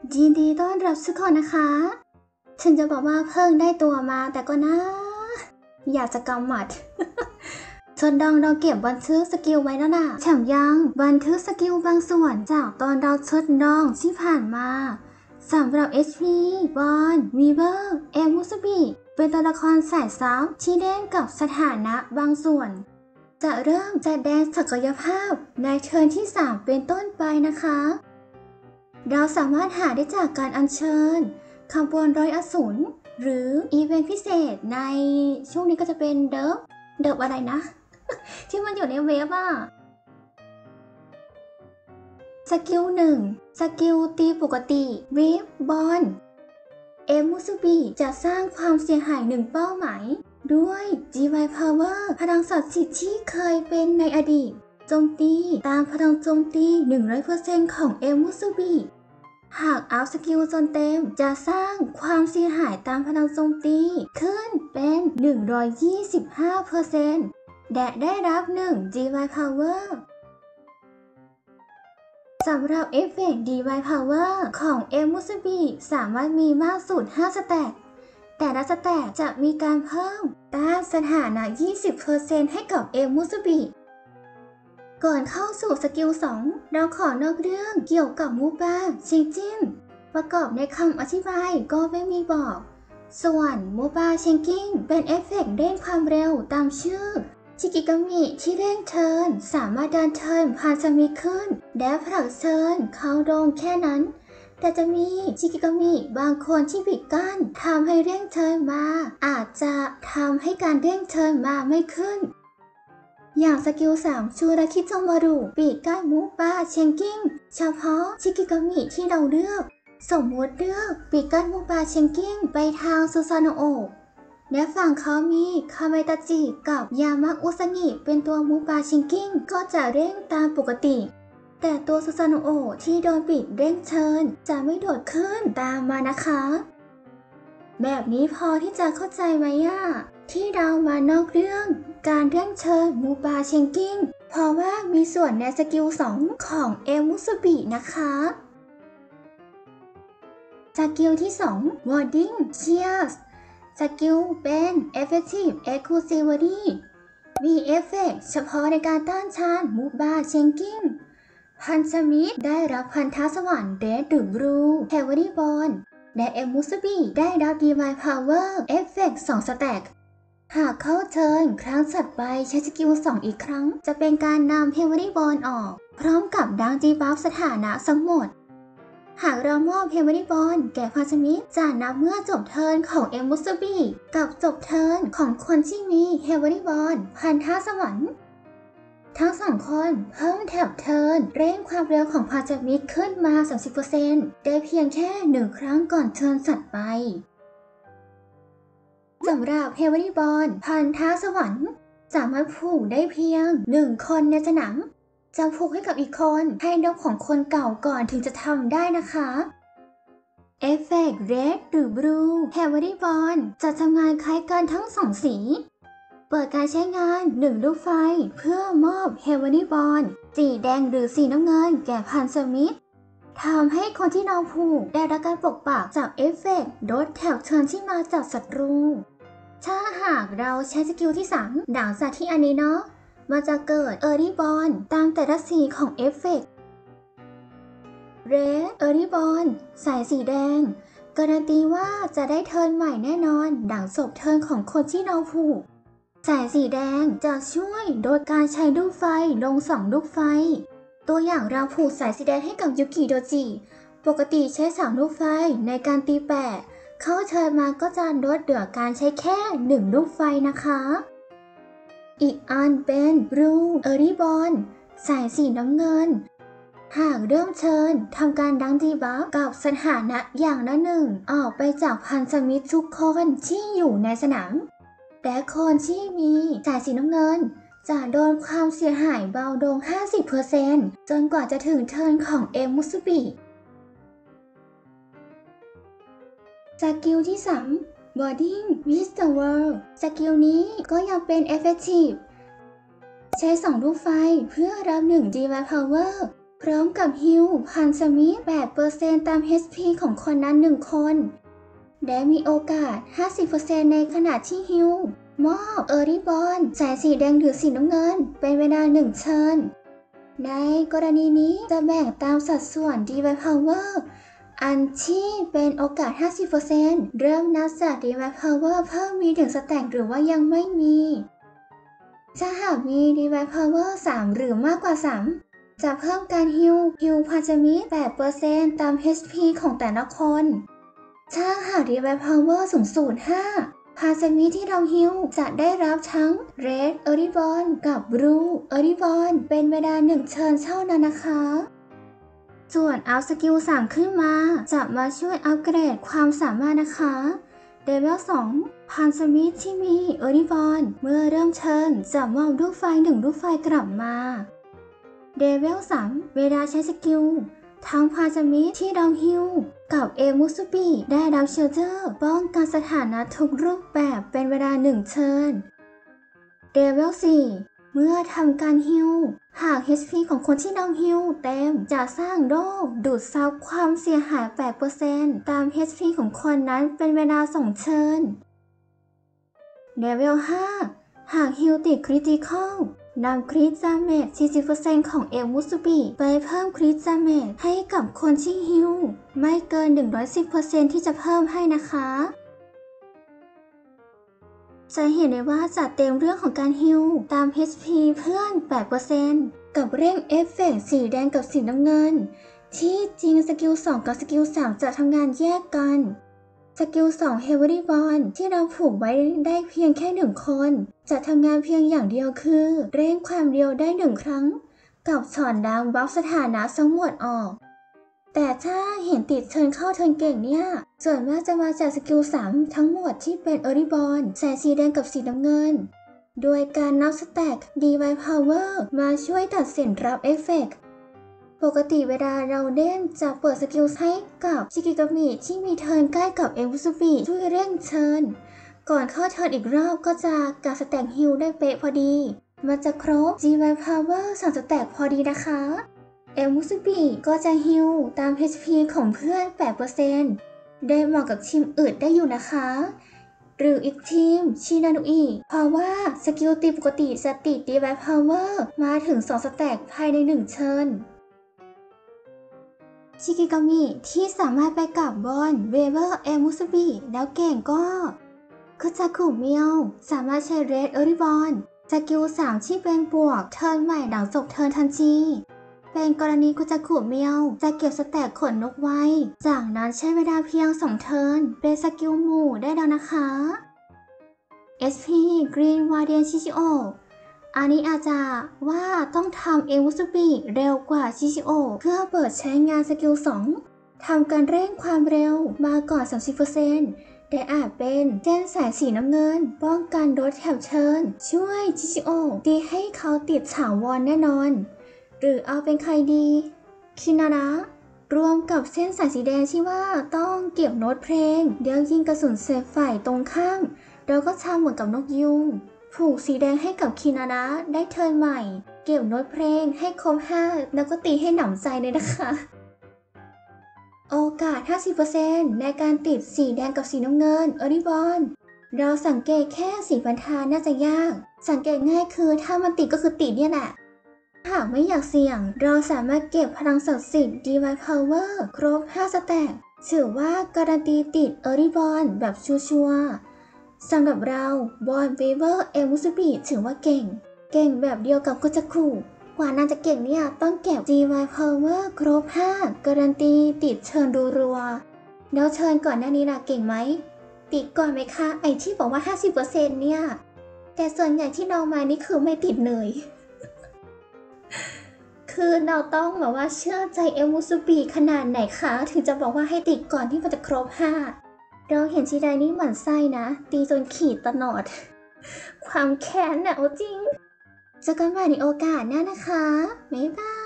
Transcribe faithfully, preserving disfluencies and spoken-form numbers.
ยินดีต้อนรับทุกคนนะคะฉันจะบอกว่าเพิ่งได้ตัวมาแต่ก็นะอยากจะกำหมัด ทดลองเราเก็บบันทึกสกิลไว้แล้วนะแถมยังบันทึกสกิลบางส่วนจากตอนเราทดลองที่ผ่านมาสำหรับ เอช พี บอน วีเวอร์ เอมุสบิเป็นตัวละครสายซับที่เล่นกับสถานะบางส่วนจะเริ่มแสดงศักยภาพในเทิร์นที่สามเป็นต้นไปนะคะเราสามารถหาได้จากการอัญเชิญขบวนร้อยอสูรหรืออีเวนต์พิเศษในช่วงนี้ก็จะเป็นเดิฟเดิฟอะไรนะ ที่มันอยู่ในเว็บอะสกิลหนึ่งสกิลตีปกติเวฟบอลเอมุสุบิจะสร้างความเสียหายหนึ่งเป้าหมายด้วย จี วาย Power พลังศักดิ์สิทธิ์ที่เคยเป็นในอดีตโจมตีตามพลังโจมตี หนึ่งร้อยเปอร์เซ็นต์ ของเอมุสุบิหากอัพสกิลจนเต็มจะสร้างความเสียหายตามพลังโจมตีขึ้นเป็น หนึ่งร้อยยี่สิบห้าเปอร์เซ็นต์ และได้รับหนึ่ง จี วาย Power สำหรับเอฟเฟกต์ ดี วาย Power ของเอมุสบิสามารถมีมากสุดห้าสแต็กแต่ละสแต็กจะมีการเพิ่มต้านสถานะ ยี่สิบเปอร์เซ็นต์ ให้กับเอมุสบิก่อนเข้าสู่สกิลสองเราขอนอกเรื่องเกี่ยวกับมูบาชิงจินประกอบในคำอธิบายก็ไม่มีบอก ส่วนมูบาชิงกิ้งเป็นเอฟเฟกต์เร่งความเร็วตามชื่อชิกิกามิที่เร่งเทิร์นสามารถดันเทิร์นผ่านสมิขึ้นและผลักเทิร์นเข้าลงแค่นั้นแต่จะมีชิกิกามิบางคนที่ปิดกั้นทำให้เร่งเทิร์นมาอาจจะทำให้การเร่งเทิร์นมาไม่ขึ้นอย่างสกิลสามชูราคิโจมารุปิดกั้นมูบาเชงกิ้งเฉพาะชิกิกามิที่เราเลือกสมมติเลือกปิดกั้นมูบาเชงกิ้งไปทางซูซาโนะโอะและฝั่งเขามีคาเมตาจิกับยามะอุสงิเป็นตัวมูบาชิงกิ้งก็จะเร่งตามปกติแต่ตัวซูซาโนะโอะที่โดนปิดเร่งเชิญจะไม่โดดขึ้นตามมานะคะแบบนี้พอที่จะเข้าใจไหมอ่ะที่เรามานอกเรื่องการเร่งเชิญมูบาชิงกิ้งเพราะว่ามีส่วนในสกิลสองของเอมุสบินะคะสกิลที่สอง Warding Cheersสกิลเป็น Effective Exclusivity มีเอฟเฟกต์เฉพาะในการต้านทานมูบาเชงกิ้งพันธมิตรได้รับพันธสวรรค์เดดหรือบลูเฮเวอรี่บอลและเอมุสบิได้รับ ดี วาย Power เอฟเฟกต์สองสแต็กหากเข้าเทิร์นครั้งถัดไปใช้สกิลสองอีกครั้งจะเป็นการนำเฮเวอรี่บอลออกพร้อมกับดังจีบัฟสถานะทั้งหมดหากเรามอบเฮเวอรี่บอลแก่พันธมิตรจะนับเมื่อจบเทิร์นของเอมุสบิกับจบเทิร์นของคนที่มีเฮเวอรี่บอลพันธสวรรค์ทั้งสองคนเพิ่มแถบเทิร์นเร่งความเร็วของพันธมิตรขึ้นมา สามสิบเปอร์เซ็นต์ ได้เพียงแค่หนึ่งครั้งก่อนเทิร์นถัดไปสำหรับเฮเวอรี่บอลพันธสวรรค์สามารถผูกได้เพียงหนึ่งคนในสนามจะผูกให้กับอีกคนให้นกของคนเก่าก่อนถึงจะทำได้นะคะเอฟเฟกต์ Red หรือ Blue Heavenly Ball จะทำงานคล้ายกันทั้งสองสีเปิดการใช้งานหนึ่งลูกไฟเพื่อมอบ Heavenly Ball สีแดงหรือสีน้ำเงินแก่พันธมิตรทำให้คนที่เราผูกได้รับการปกปักจากเอฟเฟกต์ลดแถบเทิร์นที่มาจากศัตรูถ้าหากเราใช้สกิลที่สามหลังจากที่อันนี้เนาะมันจะเกิด Early Ball ตามแต่ละสีของเอฟเฟกต์ Red Early Ball สายสีแดงการันตีว่าจะได้เทิร์นใหม่แน่นอนหลังจบเทิร์นของคนที่เราผูกสายสีแดงจะช่วยโดยการใช้ลูกไฟลงสองลูกไฟตัวอย่างเราผูกสายสีแดงให้กับยุกิโดจิปกติใช้สามลูกไฟในการตีแปะเข้าเทิร์นมาก็จะลดเหลือการใช้แค่หนึ่งลูกไฟนะคะอีกอันเป็น Blue Early Ball สายสีน้ำเงินหากเริ่มเชิญทำการดังดีบัฟกับสถานะอย่างละหนึ่งออกไปจากพันธมิตรทุกคนที่อยู่ในสนามและคนที่มีสายสีน้ำเงินจะโดนความเสียหายเบาลง ห้าสิบเปอร์เซ็นต์ จนกว่าจะถึงเทิร์นของเอมุสบิสกิลที่สาม Boarding with the World สกิลนี้ก็ยังเป็น Effective ใช้สองลูกไฟเพื่อรับหนึ่ง ดี วาย Power พร้อมกับฮิลพันสมิธ แปดเปอร์เซ็นต์ ตาม เอช พี ของคนนั้นหนึ่งคนและมีโอกาส ห้าสิบเปอร์เซ็นต์ ในขณะที่ฮิลมอบเออร์รี่บอลสายสีแดงหรือสีน้ำเงินเป็นเวลาหนึ่งเชิญในกรณีนี้จะแบ่งตามสัดส่วน Divine Power อันที่เป็นโอกาส ห้าสิบเปอร์เซ็นต์ เริ่มนับจาก Divine Power เพิ่มมีถึงสแต็กหรือว่ายังไม่มีถ้าหากมี Divine Power สามหรือมากกว่าสามจะเพิ่มการฮิลฮิลพันธมิตร แปดเปอร์เซ็นต์ ตาม เอช พี ของแต่ละคนถ้าหาก Divine Power สูงสุดห้าพาสมิที่เราฮิลจะได้รับทั้ง Red Early Ball กับ Blue Early Ball เป็นเวลาหนึ่งเชิญเท่านั้นนะคะส่วนอัพสกิลสามขึ้นมาจะมาช่วยอัปเกรดความสามารถนะคะเลเวลสองพาสมิที่มี Early Ball เมื่อเริ่มเชิญจะมอบลูกไฟหนึ่งลูกไฟกลับมาเลเวลสามเวลาใช้สกิลทั้งพาสมิที่เราฮิลกับเอมุสุบิได้รับเชลเตอร์ป้องกันสถานะทุกรูปแบบเป็นเวลาหนึ่งเทิร์นเลเวลสี่เมื่อทำการฮิลหาก เอช พี ของคนที่เราฮิลเต็มจะสร้างโล่ดูดซับความเสียหาย แปดเปอร์เซ็นต์ ตาม เอช พี ของคนนั้นเป็นเวลาสองเทิร์นเลเวลห้าหากฮิลติดคริติคอลนำคริตดาเมจ สี่สิบเปอร์เซ็นต์ ของเอมุสุบิไปเพิ่มคริตดาเมจให้กับคนที่ฮิลไม่เกิน หนึ่งร้อยสิบเปอร์เซ็นต์ ที่จะเพิ่มให้นะคะจะเห็นได้ว่าจัดเต็มเรื่องของการฮิลตาม เอช พี เพื่อน แปดเปอร์เซ็นต์ กับเร่งเอฟเฟกต์สีแดงกับสีน้ำเงินที่จริงสกิลสองกับสกิลสามจะทำงานแยกกันสกิลสอง Heavy Ball ที่เราผูกไว้ได้เพียงแค่หนึ่งคนจะทำงานเพียงอย่างเดียวคือเร่งความเร็วได้หนึ่งครั้งกับถอนดาวบัฟสถานะทั้งหมดออกแต่ถ้าเห็นติดเทิร์นเข้าเทิร์นเก่งเนี่ยส่วนมากจะมาจากสกิลสามทั้งหมดที่เป็น Early Ball สายสีแดงกับสีน้ำเงินโดยการนับสแต็ก Divine Power มาช่วยตัดสินรับเอฟเฟกต์ปกติเวลาเราเล่นจะเปิดสกิลให้กับชิกิกามิที่มีเทิร์นใกล้กับเอมุสุบิช่วยเร่งเทิร์นก่อนเข้าเทิร์นอีกรอบก็จะกะสแต็กฮิลได้เป๊ะพอดีมันจะครบ Divine Power สามสแต็กพอดีนะคะเอมุสุบิก็จะฮิลตาม เอช พี ของเพื่อน แปดเปอร์เซ็นต์ ได้เหมาะกับทีมอื่นได้อยู่นะคะหรืออีกทีมชินานุอิเพราะว่าสกิลตีปกติจะติด Divine Power มาถึงสองสแต็กภายในหนึ่งเทิร์นชิกิกามิที่สามารถไปกับบอลเวเวอร์เอมุสุบิแล้วเก่งก็คุจาคุเมียวสามารถใช้เรดเออริบอลสกิลสามที่เป็นบวกเทิร์นใหม่หลังจบเทิร์นทันทีเป็นกรณีคุจาคุเมียวจะเก็บสแต็กขนนกไว้จากนั้นใช้เวลาเพียงสองเทิร์นเป็นสกิลหมู่ได้แล้วนะคะ เอส พี Green Guardian ชิชิโออันนี้อาจจะว่าต้องทำเอมุสุบิเร็วกว่าชิชิโอเพื่อเปิดใช้งานสกิลสองทำการเร่งความเร็วมาก่อน สามสิบเปอร์เซ็นต์ แต่อาจเป็นเส้นสายสีน้ำเงินป้องกันรถแถวเชิญช่วยชิชิโอตีให้เขาติดถาวรแน่นอนหรือเอาเป็นใครดีคินาระรวมกับเส้นสายสีแดงที่ว่าต้องเก็บโน้ตเพลงเดี๋ยวยิงกระสุนเซฟฝ่ายตรงข้ามแล้วก็ทำเหมือนกับนกยุงผูกสีแดงให้กับคินาระได้เทิร์นใหม่เก็บโน้ตเพลงให้ครบห้าแล้วก็ตีให้หนำใจเลยนะคะโอกาส ห้าสิบเปอร์เซ็นต์ ในการติดสีแดงกับสีน้ำเงินเออริบอลเราสังเกตแค่สีพันธาน่าจะยากสังเกตง่ายคือถ้ามันติดก็คือติดเนี่ยแหละหากไม่อยากเสี่ยงเราสามารถเก็บพลังศักดิ์สิทธิ์ Divine Power ครบห้าสแต็กถือว่าการันตีติดเออริบอลแบบชัวร์ๆสำหรับเราบอลเวเวอร์เอมุสุบิถือว่าเก่งเก่งแบบเดียวกับคุจาคุกว่านางจะเก่งเนี่ยต้องเก็บ Divine Power ครบห้าการันตีติดเชิญดูรัวแล้วเชิญก่อนหน้านี้ล่ะเก่งไหมติดก่อนไหมคะไอที่บอกว่า ห้าสิบเปอร์เซ็นต์ เนี่ยแต่ส่วนใหญ่ที่เรามานี่คือไม่ติดเลย คือเราต้องแบบว่าเชื่อใจเอมุสุบิขนาดไหนคะถึงจะบอกว่าให้ติดก่อนที่มันจะครบห้าเราเห็นชีไดนี่หมั่นไส้นะตีจนขีดตลอด ความแค้นน่ะเอาจริงเจอกันใหม่ในโอกาสหน้านะคะบ๊ายบาย